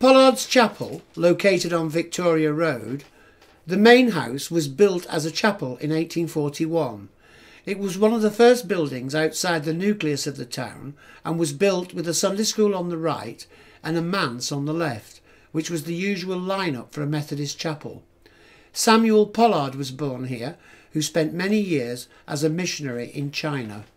Pollards Chapel, located on Victoria Road, the main house was built as a chapel in 1841. It was one of the first buildings outside the nucleus of the town and was built with a Sunday school on the right and a manse on the left, which was the usual line-up for a Methodist chapel. Samuel Pollard was born here, who spent many years as a missionary in China.